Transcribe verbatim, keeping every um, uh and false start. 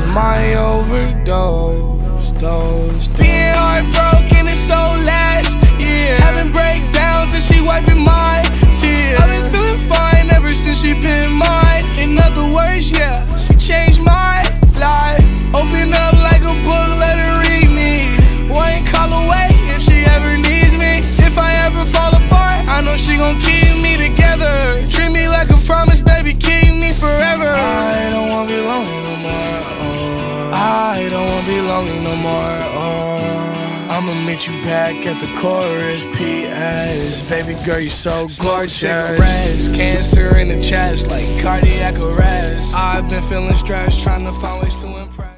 was my overdose. Those being heartbroken is so last, yeah. Having breakdowns and she wiping my tears. I've been feeling fine ever since she been mine. In other words, yeah, she changed my life. Open up like a book, let her read me. One call away if she ever needs me. If I ever fall apart, I know she gon' keep me together. Treat me like a promise, baby, keep me forever. I don't wanna be lonely no more, oh. I don't wanna be lonely no more, oh. I'ma meet you back at the chorus, P S Baby girl, you so gorgeous. Cancer in the chest, like cardiac arrest. I've been feeling stressed, trying to find ways to impress.